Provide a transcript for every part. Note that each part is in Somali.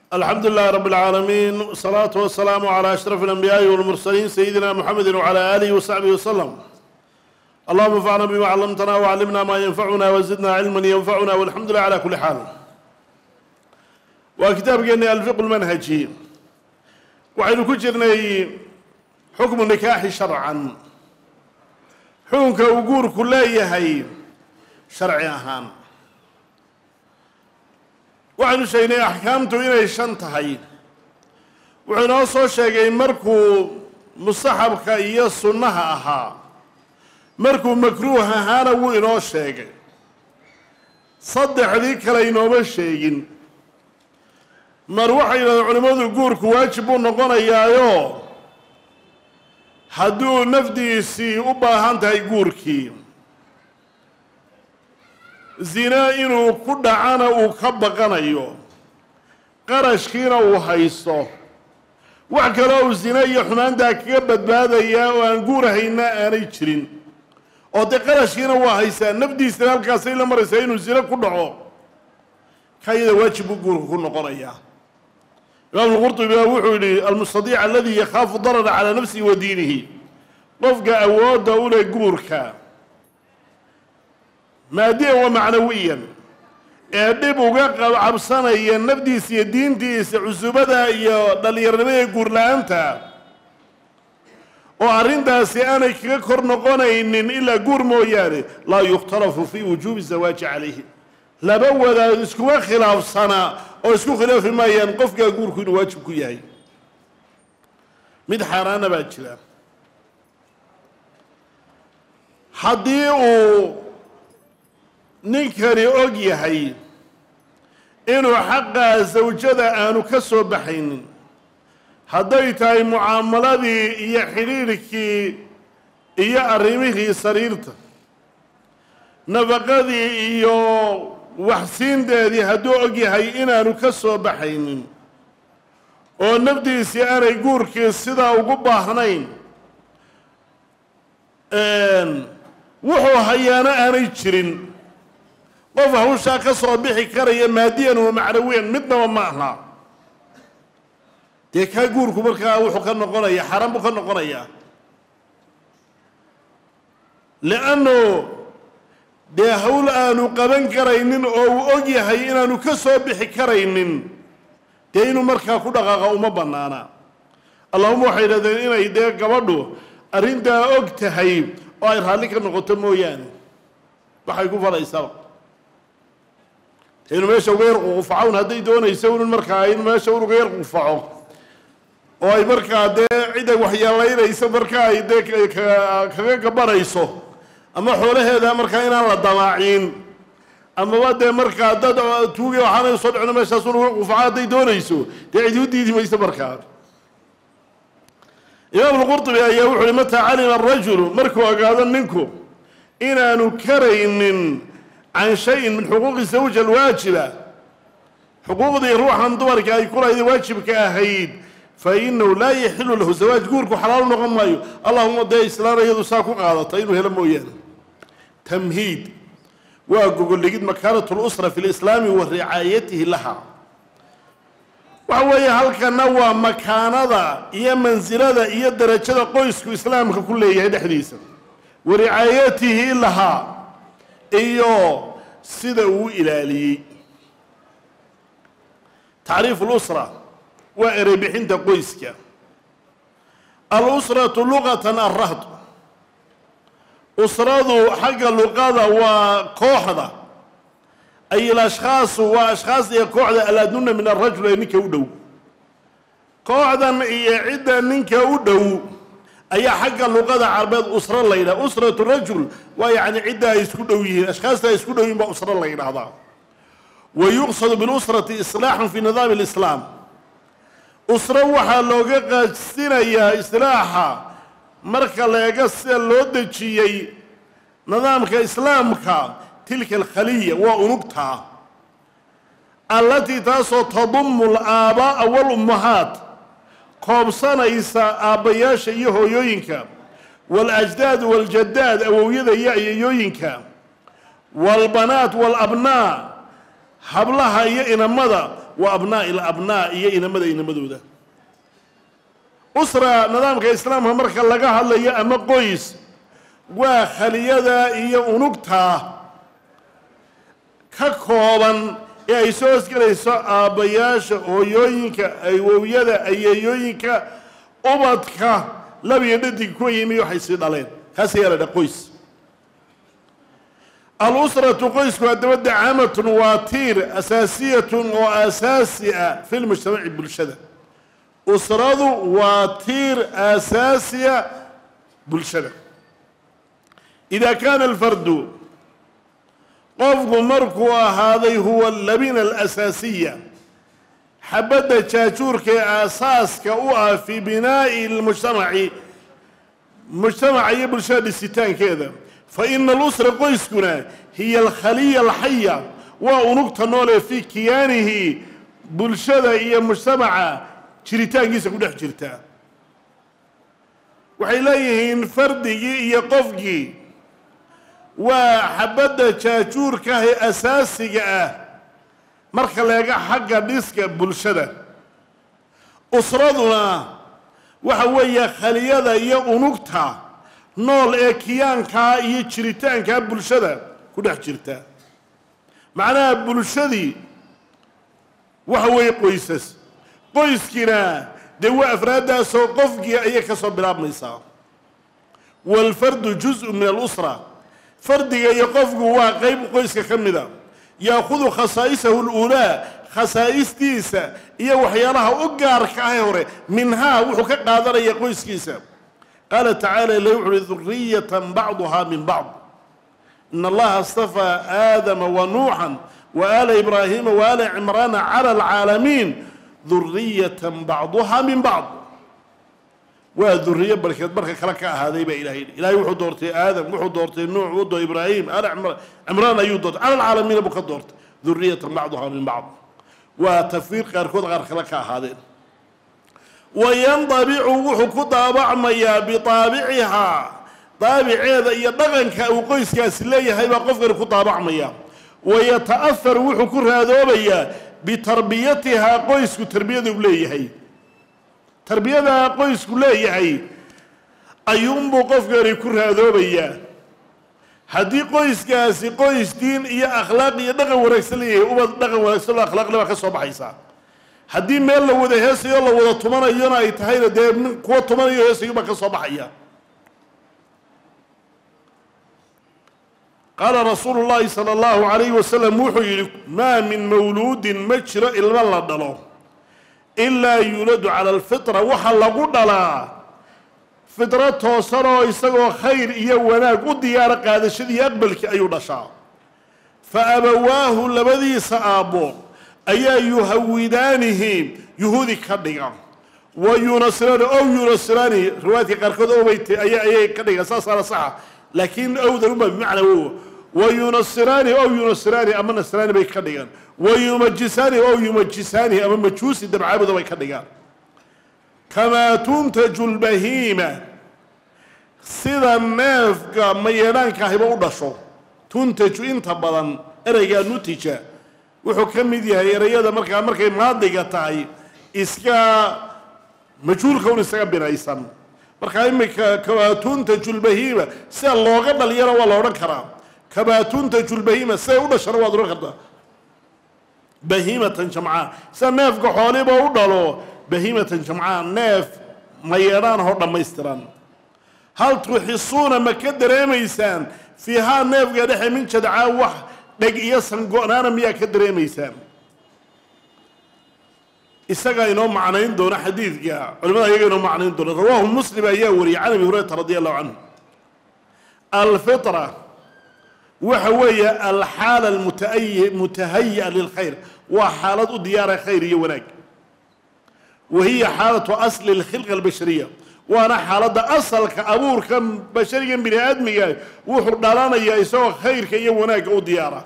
الحمد لله رب العالمين والصلاة والسلام على أشرف الأنبياء والمرسلين سيدنا محمد وعلى آله وصحبه وسلم. اللهم انفعنا بما علمتنا وعلمنا ما ينفعنا وزدنا علما ينفعنا والحمد لله على كل حال. وكتاب جني الفقه المنهجي وعلى كجرني حكم النكاح شرعا حكمك وجور كلية هي شرعي أهان waxaanu sheegnay axkaamtu inay shan tahay wuxuu noo soo sheegay markuu mustaxabka iyo sunnaha ahaa markuu makruuh ahaana wuu inoo sheegay saddexdii kale inooma sheegin mar waxay yidhahdeen culimmadu guurku waajib buu noqonayaayo hadduu nafdiisii u baahan tahay guurkii zina inuu ku dhacana uu ka baqanayo qarashkiina uu haysto wax kale oo zina iyo xumaantaa kaga badbaadayaa oo aan guurahayna aanay jirin oo dee qarashkiina waa haystaa nafdiisana halkaasay la maraysaa inuu zina ku dhaco kayada waajib buu guurku ku noqonayaa imaam alqurtubi wuxuu yidhi almustadiic aladi yakhaafu darara calaa nafsihi wa diinihi qofka awoodda u leh guurka maadiyan wa macnawiyan ee dhib uga cabsanaya nafdiisa iyo diintiisa cusubada iyo dhallinyarnimada guur la-aanta oo arrintaasi aanay kaga kor noqonaynin ilaa guur mooyaane laa yukhtalafu fii wujuubi zawaaji calayhi laba wadaad iskuma khilaafsana oo isku khilaafi maayaan qofkaa guurku inuu waajib ku yahay mid xaaraana baa jira haddii uu ninkani og yahay inuu xaqaa sawjada aanu ka soo baxaynin hadday tahay mucaamaladii iyo xidhiirhkii iyo arrimihii sariirta nafaqadii iyo waxsiinteedii hadduu og yahay inaanu ka soo baxaynin oo nafdiisii aanay guurkii sidaa ugu baahnayn wuxuu hayaano aanay jirin qof hawshaa ka soo bixi karaya maadiyan wa macnawiyan midnaba ma aha dee kaa guurku markaa wuxuu ka noqonaya xaaraan buu ka noqonayaa lianno dee hawl aanu qaban karaynin oo uu og yahay inaanu ka soo bixi karaynin dee inuu markaa ku dhaqaaqa uma bannaana allahuma waxay yidhahdeen inay dee gabadhu arrintaa og tahay oo ay raalli ka noqoto mooyaane waxay ku falaysaa inuu meesha uga yar quufacown hadday doonayso inuu markaa in meesha uga yar quufaco oo ay markaa dee cid ay waxyeelaynayso markaa ay dee kaga gabanayso ama xoolaheeda markaa inaan la damaacin amaba dee markaa dad tuugi waxaanay soo dhicno meeshaas uga quufaco hadday doonayso dee cidi u diidi mayso markaa imaam alqurtubi ayaa wuxu uhi mataa calima arajulu markuu ogaado ninku inaanu karaynin can shayin min xuquuqi zawja alwaajiba xuquuqdii ruuxan dumarka ay ku lahayd waajibka ahayd fa inahu laa yaxilu lahu zawaaj guurku xalaal noqon maayo allahuma dee islaan iyadu saa ku qaadata inuu helo mooyaane tamhiid waa gogoldhigid makaanatu lusra fi lislaami wa ricaayatihi laha waxa weeye halkana waa makaanada iyo mansilada iyo darajada qoysku islaamka ku leeyahay dhexdiisa wa ricaayatihi lahaa iyo sida uu ilaaliyey tacriifu lusra waa erey bixinta qoyska alusratu luqatan alrahd usradu xagga luqada waa kooxda ay ilashkhaasu waa ashkhaas iyo kooxda alaaduna min arajul ee ninka u dhow kooxdan iyo cidda ninka u dhow ayaa xagga luqada carbeed usro la yidhaha usratu rajul waa yacni cidda ay isku dhow yihiin ashkhaasta ay isku dhow yihin baa usro la yidhaahdaa wa yuqsadu bilusrati islaaxun fi nidaami alislaam usro waxaa looga qaasinayaa islaaxa marka leega sida loo dejiyey nidaamka islaamka tilka alkhaliya waa unugtaa allatii taasoo tadumu alaabaa'a walummahaat koobsanaysa aabbayaasha iyo hooyooyinka waal-ajdaad waal-jaddaad awowyada iyo ayeeyooyinka waalbanaat waalabnaa hablaha iyo inamada وأبناء الأبناء إيه إنما ذا إنما ذا أسرة نظام كإسلام هم مركز لقاها اللي أما قويس وخلية ذا إيه أنقتها ككوبا ee soo isgalayso aabayaasha hooyooyinka aywowiyada ayeeyooyinka ubadka labiyo dhadig ku yimi waxay sii dhaleen kaas yeelada qoys al-usratu qoysku hadabada caamatun waa tiir asaasiyatun oo asaasi ah fi lmujtamaci bulshada usradu waa tiir asaasiya bulshada إذا كان الفرد qofku markuu ahaaday huwa labina alasasiya xabadda jaajuurka ee aasaaska u ah fi binaa'i lmujtamaci mujtamaca iyo bulshada dhisitaankeeda fa ina alusra qoyskuna hiya alkhaliya alxaya waa unugta noole fii kiyaanihi bulshada iyo mujtamaca jiritaankiisa ku dhex jirta waxay leeyihiin fardigii iyo qofkii waa xabadda jaajuurka ee asaasiga ah marka laga xagga dhiska bulshada usraduna waxa weeye khaliyada iyo unugta nool ee kiyaanka iyo jiritaanka bulshada ku dhex jirta macnaha bulshadii waxa weeye qoysas qoyskina dee waa afraadaasoo qofkii ayay ka soo bilaabmaysaa walfardu juz'un min alusra fardiga iyo qofku waa qayb qoyska ka mida yaakudu khasaa'isahu luulaa khasaa'istiisa iyo waxyaalaha u gaarka ah hore minhaa wuxuu ka qaadanaya qoyskiisa qaala tacaala ila wuxuuhi duriyatan bacduhaa min bacd ina allaha astafaa aadama wa nuuxan wa aala ibraahiima wa aala cimraana cala alcaalamiin duriyatan bacduhaa min bacd waa duriye barkeed marka kale ka ahaaday baa ilaahay ilaahay wuxuu doortay aadam wuxuu doortay nuux wuxuu doortay ibraahim ala cimraan ayuu doortay cala alcaalamiina buu ka doortay duriyatan bacduhaa min bacd waa tafwiir qaarkood qaar kale ka ahaadeen wayandabicu wuxuu ku daabacmayaa biaabicihaa daabiceeda iyo dhaqanka uu qoyskaasi leeyahay baa qofkani ku daabacmaya wayata'aharu wuxuu ku raadoobayaa bitarbiyatihaa qoysku tarbiyada uu leeyahay tarbiyada qoysku leeyahay ayuunbuu qofkani ku raadoobayaa haddii qoyskaasi qoys diin iyo akhlaaq iyo dhaqan wanaagsan leeyahay ubad dhaqan wanaagsan oo akhlaaqle baa ka soo baxaysaa haddii meel la wada heesayo la wada tumanayona ay tahayna dee kuwa tumanayo heesayo baa ka soo baxaya qaala rasuulu llaahi sala allahu calayhi wasalam wuxuu yidhi maa min mawluudin ma jiro ilmo la dhalo ilaa yuuladu cala alfitra waxa lagu dhalaa fitro toosanoo isagoo khayr iyo wanaag u diyaara qaadashadii aqbalkii ayuu dhashaa fa abawaahu labadiisa aabbo ayaa yuhawidaanihi yuhuudi ka dhiga wa yunasiraani ow yunasiraani riwaayadka qaarkood owbaytay ayay ka dhigaan saasaana saxa laakiin owdan uma bimacnaa wow wa yunasiraani ow yunasiraani ama nasraani bay ka dhigaan wayumajisaani ow yumajisaani ama majuusi dabcaabuda bay ka dhigaan kamaa tuntaju lbahiima sida neefka mayeedhaanka ahiba u dhasho tuntaju inta badan ereygaa nutija wuxuu ka mid yahay ereyada markay maadiga tahay iska majhuulka un isaga binaysan markaa imika kamaa tuntaju lbahiima sida looga dhaliyana waa la odhan karaa kamaa tuntaju lbahiima siday u dhashana waad odhan kartaa bahiimatan jamcaa sida neefka xooliba u dhalo bahiimatan jamcaa neef mayeedhaan hoo dhammaystiran hal tuxisuuna ma ka dareemaysaan fiihaa neefka dhexe min jadcaa wax dheg iyo sango-naana miyaa ka dareemaysaan isagaa inoo macnayn doona xadiidka culimada iyaga inoo macnayn doona rawaahu muslim ayaa wariyay can abi hurayrata radi allahu canhu alfitra waxa weeye alxaala almutahayi'a lilkhayr waa xaalad u diyaara khayr iyo wanaag wa hiya xaalatu asli alkhilqa albashariya waana xaaladda asalka abuurkan basharigan bini aadmiga wuxuu dhalanayaa isagoo khayrka iyo wanaagga u diyaara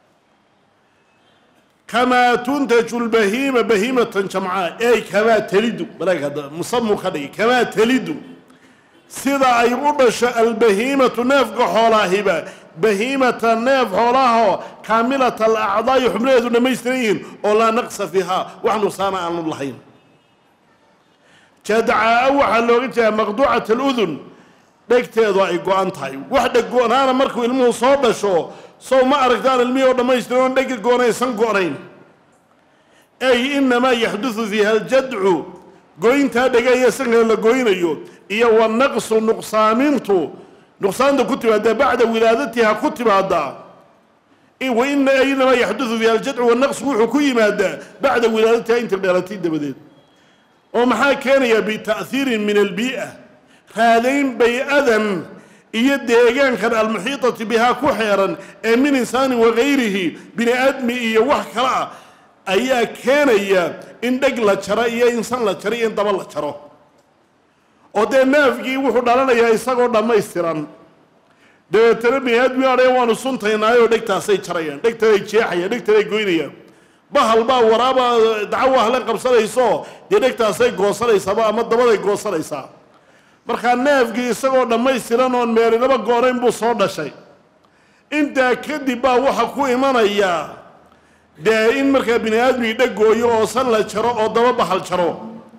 kamaa tuntaju lbahiima bahiimatan jamcaa ey kamaa talidu balaagada musamu ka dhigi kamaa talidu sida ay u dhasho albahiimatu neefka xoolaahiba بهيمة النيف حولها كاملة الأعضاء يحملها دون ميسترين ولا نقص فيها وحن صانع عن اللحين جدع أوحى اللغة مقطوعة الأذن دكتيدو أي قوانتاي وحدة قوانانا مركو ilmuhu soo dhasho soo ma aragtaan ilmihii oo dhammaystiran dhegi goonaysan goonayn ay inama yahduthu fiha aljad'u goynta dhagaya sanka la goynayo iyo wa naqsu nuqsaamintu nuqsaanta ku timaada bacda wilaadatiha ku timaada wa inama yahduthu fiha aljad'u wa naqsu wuxuu ku yimaada bacda wilaadatiha inta dheelatay dabadeed oo maxaa keenaya bi ta'thiirin min albii'a raadayn bay-adan iyo deegaankan almuxiitati bihaa ku xeeran ee min insaanin wagayrihi bini aadmi iyo wax kale ah ayaa keenaya in dheg la jaro iyo insaan la jaro iyo in daba la jaro oo dee naafkii wuxuu dhalanayaa isagoo dhammaystiran dabeetana bini aadmi adheen waanu suntaynaayoo dhegtaasay jarayaan dhegtanay jeexayaan dhegtanay goynayaan bahal baa waraaba dacawa hale qabsanayso dee dhegtaasay goosanaysaaba ama dabaday goosanaysaa markaa neefkii isagoo dhammaystiran oon meelinaba goonayn buu soo dhashay intaa kadib baa waxa ku imanaya dee in markaa bini aadmigii dhegooyo oo san la jaro oo daba bahal jaro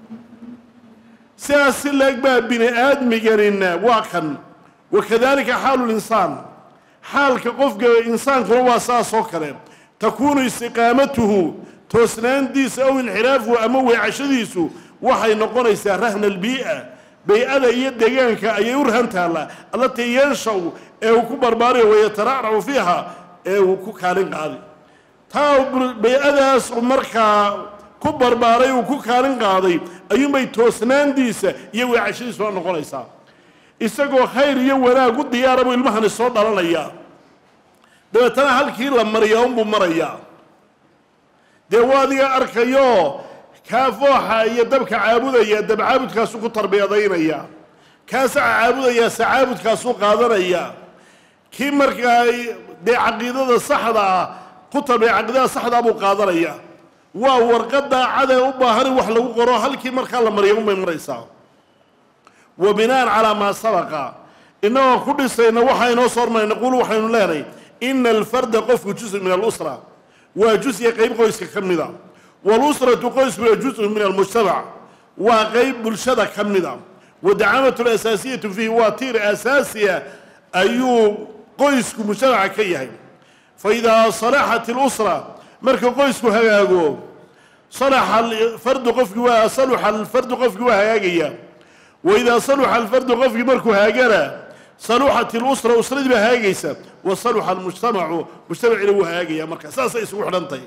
sidaas si leeg baa bini aadmiganina waa kan wakadalika xaalu linsaan xaalka qofka insaankuna waa saas oo kale takuunu istiqaamatuhu toosnaantiisa ow inxiraafuhu ama weecashadiisu waxay noqonaysaa rahna albii'a bay-ada iyo deegaanka ayay u rahan taallaa allatii yanshaw ee uu ku barbaarayo wayataracracu fiiha ee uu ku kaalin qaaday taa bay-adaas markaa ku barbaaray uu ku kaalin qaaday ayuunbay toosnaantiisa iyo weecashadiisu la noqonaysaa isagoo khayr iyo wanaag u diyaara buu ilmahani soo dhalanayaa dabeetana halkii la mariyaa unbuu marayaa dee waa adiga arkayo kaa fooxa iyo dabka caabudaya dab caabudkaasuu ku tarbiyadaynaya kaa saca caabudaya sacaabudkaasuu qaadanaya kii markaa dee caqiidada saxda ah ku tarbiya caqiidada saxdaa buu qaadanaya waa warqadda cadee u baahan in wax lagu qoro halkii markaa la mariya unbay maraysaa wa binaan calaa maa sabaqa innagoo ku dhisayna waxaynoo soo hormaray naquulu waxaynu leenahay ina alfarda qofku juz min alusra waa juz-ya qayb qoyska ka mida walusratu qoyskuna juz-un min almujtamac waa qayb bulshada ka mida wadacamatu alasaasiyatu fiihi waa tiir asaasiya ayuu qoysku mujtamaca ka yahay fa idaa salaxat ilusra marka qoysku hagaago salaxa alfardu qofkii waa saluxa alfardu qofkii waa hagaagaya waidaa saluxa alfardu qofkii markuu haagana saluxat ilusra usradii baa hagaagaysa wa saluxa almujtamacu mujtamacina wuu hagaagaya marka saasay isugu xidhantahy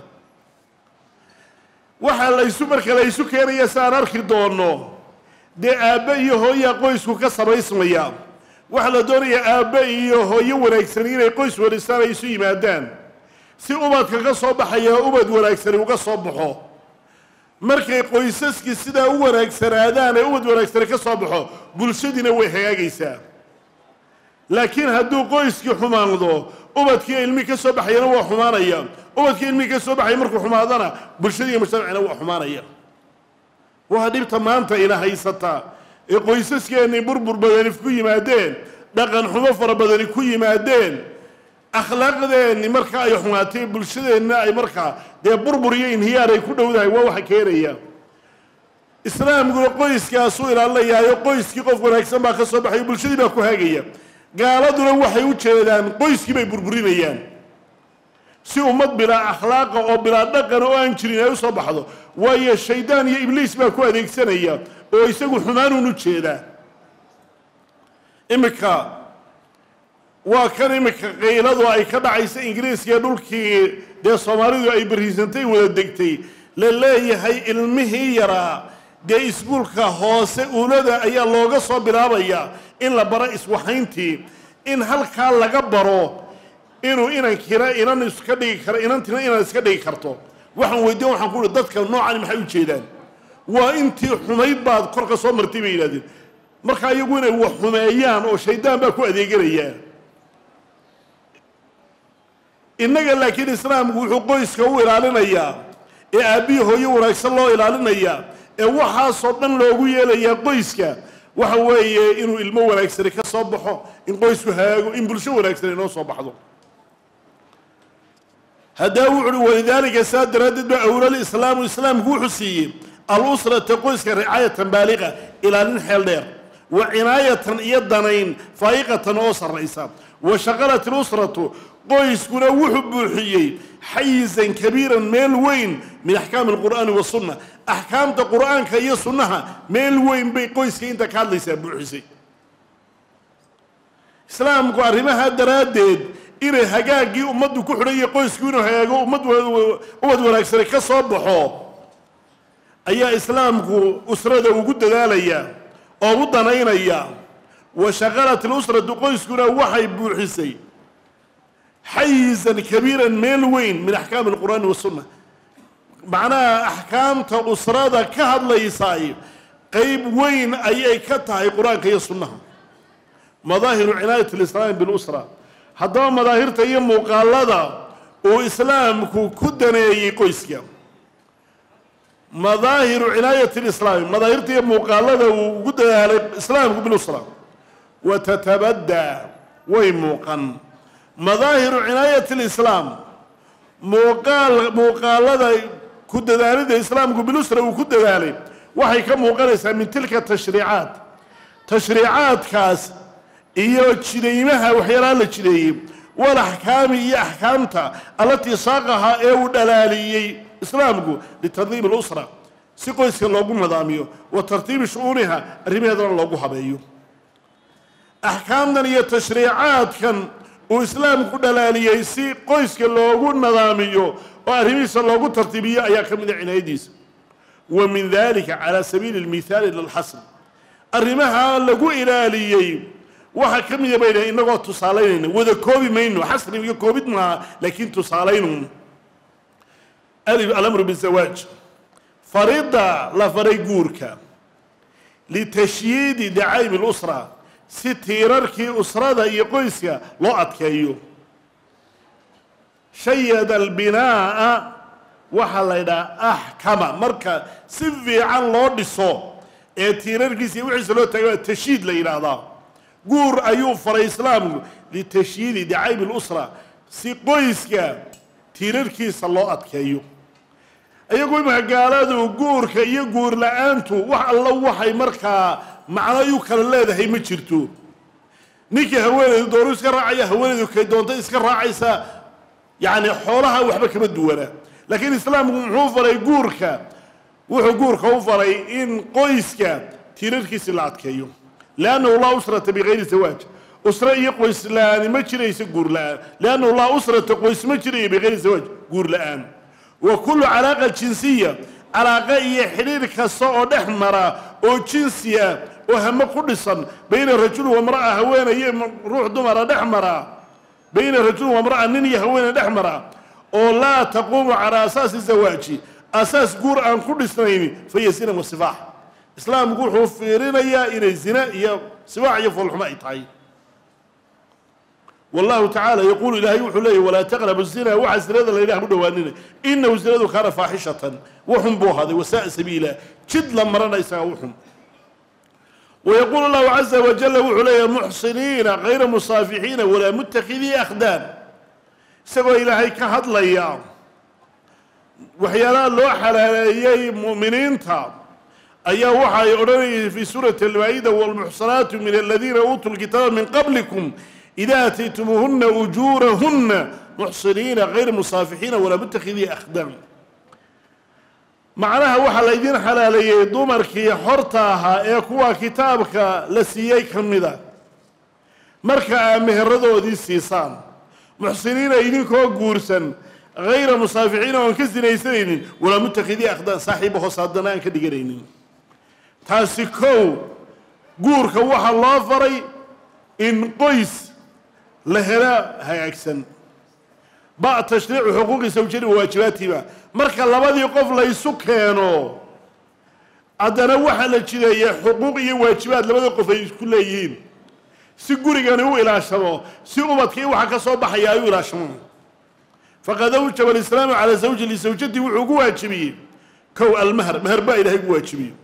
waxaa marka laysu keenaya si aan arki doono dee aabbe iyo hooyaa qoysku ka samaysmaya waxaa la doonayaa aabbe iyo hooyo wanaagsani inay qoys wanaagsan ay isu yimaadaan si ubadka ka soo baxaya ubad wanaagsani uga soo baxo markay qoysaskii sidaa u wanaagsanaadaan ee ubad wanaagsani ka soo baxo bulshadiina way hagaagaysaa laakiin hadduu qoyskii xumaado ubadkii ilmihii ka soo baxayana waa xumaanaya ubadkii ilmihii ka soo baxaya markuu xumaadana bulshadii iyo mujtamacina waa xumaanaya waa dhibta maanta ina haysataa ee qoysaskeenni burbur badani ku yimaadeen dhaqan xumo fara badani ku yimaadeen akhlaaqdeenni marka ay xumaatay bulshadeenna ay markaa dee burbur iyo inhiyaar ay ku dhowdahay waa waxa keenaya islaamkuna qoyskaasuu ilaalinayaayo qoyskii qof wanaagsan baa ka soo baxaya bulshadii baa ku hagaya gaaladuna waxay u jeedaan qoyskii bay burburinayaan si ummad bilaa akhlaaqa oo bilaa dhaqan oo aan jirin ay u soo baxdo waayo shaydaan iyo ibliis baa ku adeegsanaya oo isagu xumaanuun u jeedaa iminka waa kan iminka qayladu ay ka dhacaysa ingiriiska dhulkii dee soomaalidu ay bariisantay wada degtay la leeyahay ilmihii yaraa dee iskuulka hoose uulada ayaa looga soo bilaabayaa in la baro iswaxayntii in halkaa laga baro inuu inankina inan iska dhigi karo inantina inan iska dhigi karto waxaan weydiin waxaan ku uhi dadka noocani maxay u jeedaan waa intii xumayd baad korka soo martay bay yidhahdeen markaa iyagu inay wax xumeeyaan oo shaydaan baa ku adeeganayaa innaga laakiin islaamku wuxuu qoyska u ilaalinayaa ee aabbihii hooyo wanaagsan loo ilaalinayaa ee waxaasoo dhan loogu yeelayaa qoyska waxa weeye inuu ilmo wanaagsan ka soo baxo in qoysku haago in bulsho wanaagsan inoo soo baxdo hadaa wuxuu walidaalika saadaraadid ba awlal islaam islaamku wuxuu siiyay al-usrata qoyska ricaayatan baaliqa ilaalin xeel dheer wa cinaayatan iyo danayn faa'iqatan oo sarraysa wa shaqalat al-usratu qoyskuna wuxuu buuxiyey xayizan kabiiran meel weyn min axkaam alqur'aani wasunna axkaamta qur'aanka iyo sunnaha meel weyn bay qoyska inta ka hadlaysaa buuxisay islaamku arrimaha daraaddeed inay hagaagii ummaddu ku xidhan iyo qoysku inuu hagaago ummad wanaagsan ka soo baxo ayaa islaamku usrada ugu dadaalaya oo u danaynaya wa shaqalat al-usratu qoyskuna waxay buuxisay xayizan kabiiran meel weyn min axkaam alqur'aani wasunna macnaha axkaamta usrada ka hadlaysaay qayb weyn ayay ka tahay qur-aanka iyo sunnaha madaahiru cinaayat alislaam bilusra haddaba madaahirta iyo muuqaalada uu islaamku ku daneeyey qoyska madaahiru cinaayat alislaam madaahirta iyo muuqaalada uu ugu dadaalay islaamku bilusra wa tatabaddaa way muuqan madaahiru cinaayat alislaam muuqaalada ku dadaalida islaamku bilusra uu ku dadaalay waxay ka muuqanaysaa min tilka tashriicaadkaas iyo jidaymaha waxyaalaha la jideeyey wal axkaami iyo axkaamta allatii saaqahaa ee uu dhalaaliyey islaamku litandiimi alusra si qoyska loogu nidaamiyo wa tartiibi shu'uuniha arrimaheedana loogu habeeyo axkaamtan iyo tashriicaadkan uu islaamku dhalaaliyey si qoyska loogu nidaamiyo oo arrimihiisa loogu tartiibiyo ayaa ka mida cinaayadiisa wa min dalika calaa sabiili almithaali lilxasr arrimaha lagu ilaaliyey waxa ka mida bay dhahay inagoo tusaalaynayna wada koobi mayno xasri iyo koobid maaha laakiin tusaalaynun alamru bizawaaj farida la faray guurka litashyiidi dacaa'im alusra si tiirarkii usrada iyo qoyska loo adkeeyo shayada albinaa'a waxaa la ydhaha axkama marka si fiican loo dhiso ee tiirarkiisa iyo wixiisa loo taagay tashyiid la yidhaahdaa guur ayuu faray islaamku litashyiidi dacaa'im alusra si qoyska tiirarkiisa loo adkeeyo iyagu imaka gaaladu guurka iyo guur la-aantu wax alla waxay markaa macno u kala leedahay ma jirto ninkii haweenaydu doonu iska raacaya haweenaydu kay doonta iska raacaysa yacni xoolaha waxba kama duwana laakiin islaamku muxuu faray guurka wuxuu guurka u faray in qoyska tiirarkiisi la adkeeyo liannahu laa usrata bigayri zawaaj usra iyo qoys la-aani ma jiraysa guur la-aan liannahu laa usrata qoys ma jiraya bigayri zawaaj guur la-aan wa kullu calaaqa jinsiya calaaqa iyo xidhiir kasta oo dhex mara oo jinsiya oo hamo ku dhisan bayna rajul wamra'a haweenayo ruux dumara dhex mara bayna rajul wamra'a nin iyo haweene dhex mara oo laa taquumu calaa asaasi zawaaji asaas guur aan ku dhisnayni fahiya zina wa sifaax islaamku wuxuu fiirinayaa inay zina iyo sifaax iyo foolxumo ay tahay والله تعالى يقول إلهي وحليه ولا تقربوا الزنا وحا الزنا لا إله بدواننا إنه الزنا كان فاحشة وحم بو هذا وساء سبيلا جد لمرنا يساوحهم ويقول الله عز وجل وحليه محصنين غير مصافحين ولا متخذي أخدان سوى إلهي كهد ليام وحيانا لو حلالي مؤمنين تا أي وحا يقولون في سورة المائدة والمحصنات من الذين أوتوا الكتاب من قبلكم إذا أتيتموهن أجورهن محصنين غير مصافحين ولا متخذي أخدان معناها waxa la idin xalaaliyay dumarkii xorta ahaa ee kuwa kitaabka la siiyay kamida marka meheradoodii siisaan muxsiniina idinkoo guursan غير مصافحين oo ka sinaysanaynin wala mutakhidii aqdaan saaxiibo hoosadana aan ka dhiganaynin taasi kow guurka waxa loo faray in qoys la hela hagaagsan ba tashriicu xuquuqi zawjada waajibaatiba marka labadii qof la isu keeno adana waxa la jireeyay xuquuq iyo waajibaad labada qof ay isku leeyihiin si gurigani u ilaashado si ubadkii waxa ka soo baxaya ay u ilaashamo faqad awjaba al-islaam ala zawji li zawjati wuxuu ku waajibiyay kow al-mahr mahr ba ilaahay ku waajibiyay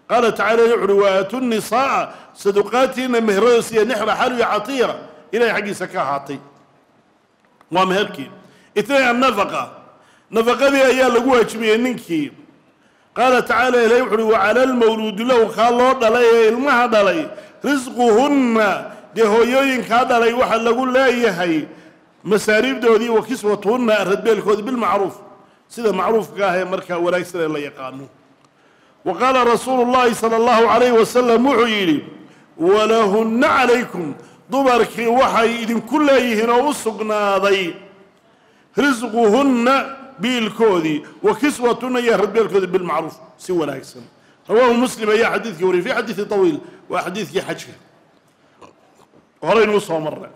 قال تعالى يعلو وآتوا النساء صدقاتهن مهرسية نحر حلو عطيرة إلى حق سكا عطي ومهركي اثنين النفقة نفقة ذي أيام لقوها منك قال تعالى لا يعلو وعلى المولود له خالو دلي المها دلي رزقهن دي هويين كادلي وحل لقول لا يهي مساريب دودي وكسوتهن أرد بالكود بالمعروف سيدا معروف كاهي مركا ولا يسر إلا يقانو وقال رسول الله صلى الله عليه وسلم محييني ولهن عليكم ضبرك وحي إذن كل أيهن وصقنا ذي رزقهن بالكودي وكسوتهن يرد بالكود بالمعروف سوى لا يسر رواه مسلم يا حديث يوري في حديث طويل وحديث يحجك ورين وصوا مرة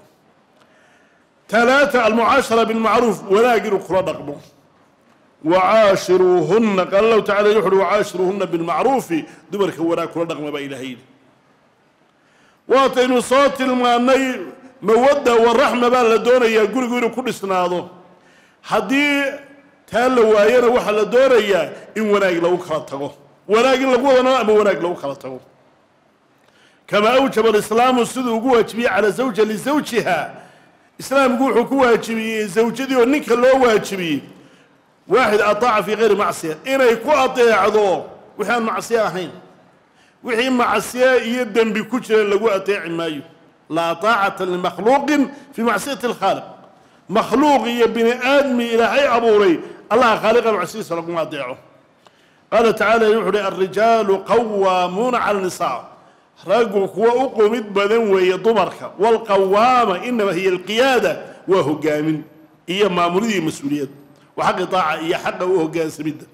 3 المعاشرة بالمعروف ولا يقروا قرى رقبه وعاشروهن قال الله تعالى يحر وعاشروهن بالمعروف دبرك ولا قرى رقبه بإلهين واتين صوت الماني مودة والرحمة بالدونة يقول كل سناده حدي تهلوا ويانا وحل الدونة إن وناق لو خلطه وناق لو أنا أبو وناق لو خلطه كما أوجب الإسلام السد وقوة على زوجة لزوجها إسلام يقول حكوها زوجتي والنك اللي هو واحد أطاع في غير معصية إنا يكون أطيع ذو وحين معصية حين وحين معصية يدن بكتر اللي هو أطيع مايو لا طاعة لمخلوق في معصية الخالق مخلوق يبني آدمي إلى حي أبوري الله خالق معصية لكم أطيعه قال تعالى يحري الرجال قوامون على النساء رجل هو أقومت بدن وهي ضمرك والقوامة إنما هي القيادة وهو قامن هي مامورية مسؤولية وحق طاعة هي حق وهو قام سبيدا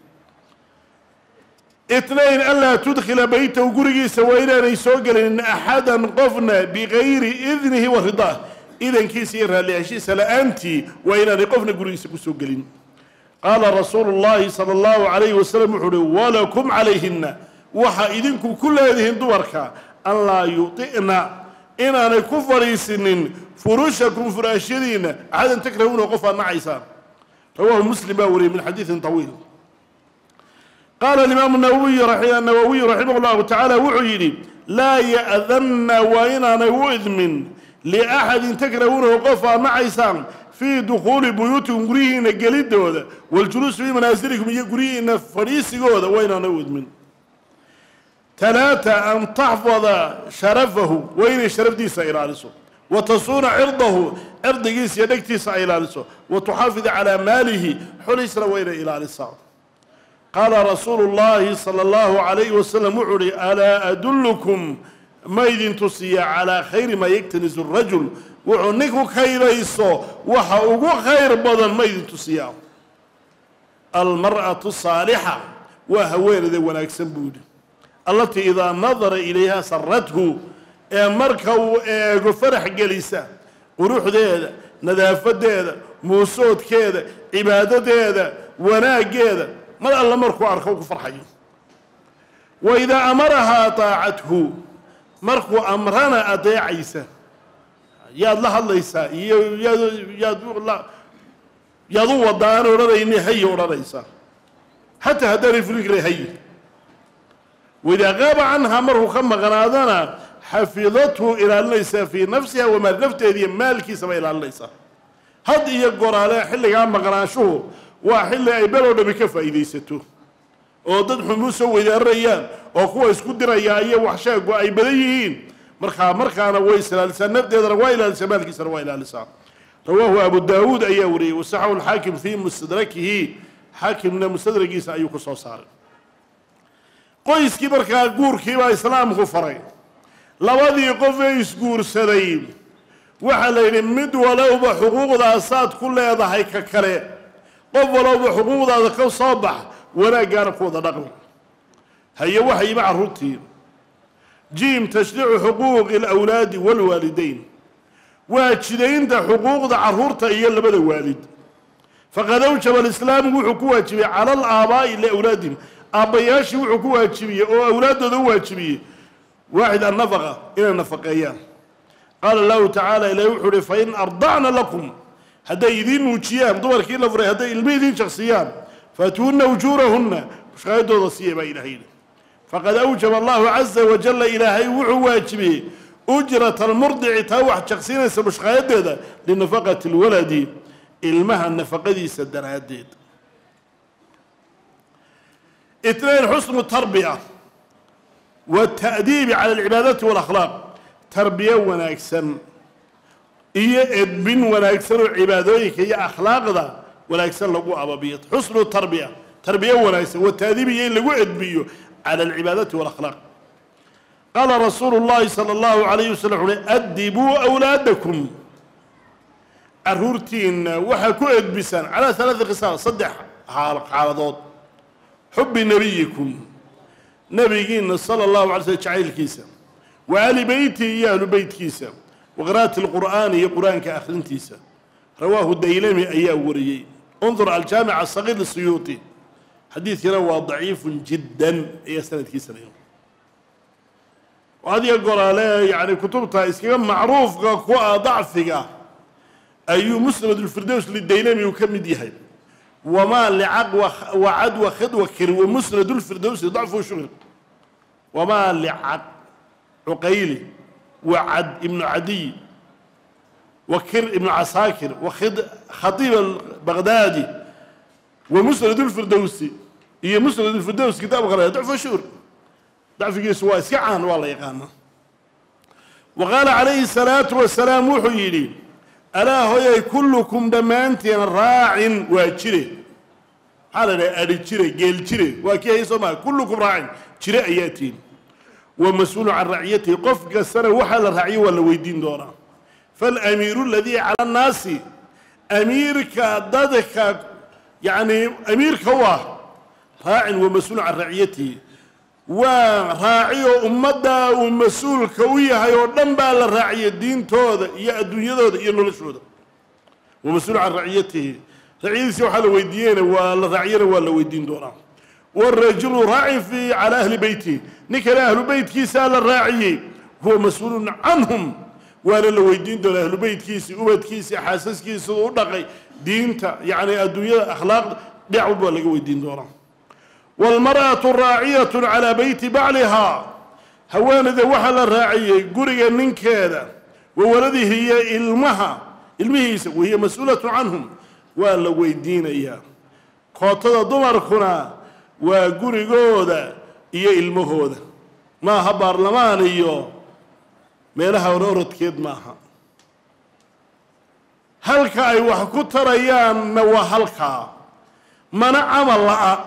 2 ألا تدخل بيته وقرقي سوينا يسوقل إن أحدا قفنا بغير إذنه ورضاه إذن كيسيرها لأشي سلا أنت وإنا نقفنا قرقي سوقلين قال رسول الله صلى الله عليه وسلم ولكم عليهن وحا إذنكم كل هذه الدورك الله يطئنا إنا نكفر سنين فرشكم فراشدين عادا تكرهون وقفا نعيسا رواه مسلم وري من حديث طويل قال الإمام النووي رحمه الله تعالى وعيني لا يأذن وإنا نوئذن لأحد تكرهون وقفا نعيسا في دخول بيوتهم قريهن الجليد هذا والجلوس في منازلكم يقريهن فريسي هذا وإنا نوئذن 3 أن تحفظ شرفه وين شرف ديس إلالسه وتصون عرضه عرض جيس يدكتيس إلالسه وتحافظ على ماله حليس وين إلالسه قال رسول الله صلى الله عليه وسلم ألا أدلكم ما إذن تصيع على خير ما يكتنز الرجل وعنك خير يسو وحقوق خير بدل ما إذن تصيع المرأة الصالحة وهوين ذي ونكسن بودي التي إذا نظر إليها سرته مركو فرح جليسة وروح ذيذا نذافة ذيذا موسود كذا عبادة ذيذا وناء كذا ما الله مركو أرخوك فرحي وإذا أمرها طاعته مركو أمرنا أطيع عيسى يا الله يسا يا ذو الدان ورد إني هي ورد عيسى حتى هدري في الفكر هي وإذا غاب عنها مره خم غنادنا حفظته إلى ليس في نفسها وما نفته ذي مالك سما إلى ليس هذا يقول على حل عام غناشوه وحل أي بلد بكفة إليسته وضد حموسه وإذا الريان وقوة يسكد رياية وحشاق وأي بديهين مرخا أنا ويسر لسان نبدأ رواية لسان مالك سرواية لسان رواه أبو داود أيوري وسحه الحاكم في مستدركه حاكم من مستدركه سأيوك صار qoyskii markaa guurkii baa islaamku faray labadii qof ee isguursaday waxa la yiri mid walowba xuquuqdaasaad ku leedahay ka kale qof walowba xuquuqdaada ka soo bax wanaagana ku wada dhaqmi haye waxay macruutiin jiim tashriicu xuquuq al-awlaad wal walidayn waajidaynta xuquuqda caruurta iyo labada waalid faqad awjaba al-islaam wuxuu ku waajibay cala al-aabaa'i li awlaadihim أبياشي وعكوا واجبية أو أولاده ذو واجبية واحد النفقة إلى النفقيان قال الله تعالى إلى يوحر فإن أرضعنا لكم هذا يدين وشيان دور كيلا فري هذا الميدين شخصيان فاتوهن وجورهن مش غايدو ضسية بين هيدا فقد أوجب الله عز وجل إلهي وحو واجبه أجرة المرضع تاوح شخصين سمش هذا لنفقة الولد المها النفقة دي سدراديد. اثنين حسن التربية والتأديب على العبادات والأخلاق. تربية وناكسن إيه ادبن وناكسن عبادويك هي أخلاق ذا وناكسن لقوا أبابيت. حسن التربية تربية وناكسن والتأديب هي لقوا ادبيو على العبادات والأخلاق. قال رسول الله صلى الله عليه وسلم أدبوا أولادكم أرورتين وحكوا ادبسان على 3 خصال صدح حالضوت. حب نبيكم نبيين صلى الله عليه وسلم شعيل كيسا وآل بيتي يا أهل بيت كيسا وقراءة القرآن هي قرآن كآخرين كيسا. رواه الديلمي أيها وريي. انظر على الجامع الصغير للسيوطي حديث رواه ضعيف جدا هي سنة كيسا اليوم. وهذه يقول عليه يعني كتبتها اسكيغا معروف قوة ضعفك أي مسند الفردوس للديلمي وكم ديهاي وما لعق وعد وخد وكر ومسند الفردوس ضعف وشغل. وما لعق عقيلي وعد ابن عدي وكر ابن عساكر وخد خطيب البغدادي ومسند الفردوسي هي مسند الفردوس كتاب غير ضعف وشغل ضعف يسوى سعان والله يقانا. وقال عليه الصلاة والسلام وحيلي ألا هو كلكم دمانتين راع وجري على أرجري جيل جري وكي يسمى كلكم راع جري أياتين ومسؤول عن رعيته قف قسر وحل الرعي ولا ويدين دورا. فالأمير الذي على الناس أميرك ضدك يعني أميرك هو راع ومسؤول عن رعيته وراعي أمدا ومسؤول كوية هاي ودنبا للرعية الدين تودا يا الدنيا تودا يا نولشودا ومسؤول عن رعيته رعيته وحال ويدين ولا رعينا ولا ويدين دورا. والرجل راعي في على أهل بيته نكر أهل بيت كيسا للراعي هو مسؤول عنهم ولا لو ويدين دول أهل بيت كيسي وبيت كيسي حاسس كيسي ودقي دينتا يعني الدنيا أخلاق دعوة ولا ويدين دورا. والمرأة راعية على بيت بعلها هوان ذا وحل الراعية قرية من كذا وولده هي المهيس وهي مسؤولة عنهم ولا ويدين إياه. قوتنا دمركنا وقريقودا إيا المهودا ما برلمان إيو ميلها ونورد كيد ماها هلكا أي وحكو تريان نوا هلكا منع عمل لأ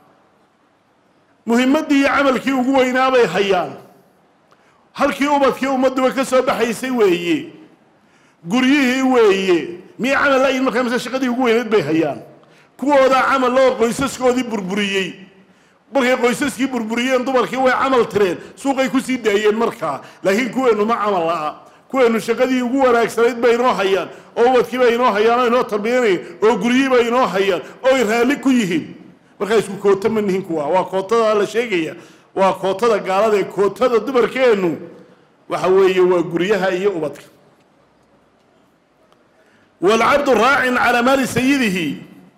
مهمتي عملكي وقوينا بي حيان هلكي أمدكي أمدو وكسو بحيسي ويي قريه ويي مي عمل لأي المكان مثل شقدي وقوينا بي حيان كودا عمل لو qoysaskoodii burburiyay markay qoysaskii burburiyeen dumarkii way amal tireen suuqay ku sii daayeen markaa laakiin kuweenu ma amal laa kuweenu shaqadii ugu wanaagsaneyd bay inoo hayaan oo wadkii bay inoo hayaan inoo tarbiyanay oo guriyii bay inoo hayaan oo raali ku yihiin markay isku koota manihin kuwa waa kootada la sheegaya waa kootada gaalada ee kootada dumarkeenu waxa weeye waa guriyaha iyo ubadka والعبد راع على مال سيده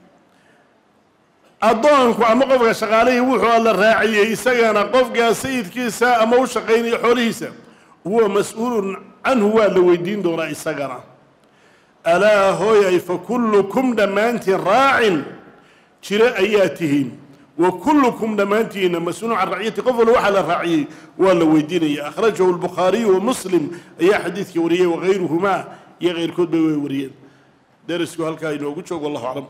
أضانكو أما قفك شغاليه وحو الله راعيه إساقنا قفك سيد كيسا أما وشقيني حوليسا هو مسؤول عنه والويدين دون إساقنا ألا هوي فكلكم دمانت راع شراء أياتهم وكلكم دمانتين مسؤول عن رعية قفل وحل الرعيه والويدين أخرجه البخاري ومسلم أي حديث يوريه وغيرهما يغير كتب ويوريه درسكو هالكاين وقلت والله أعلم.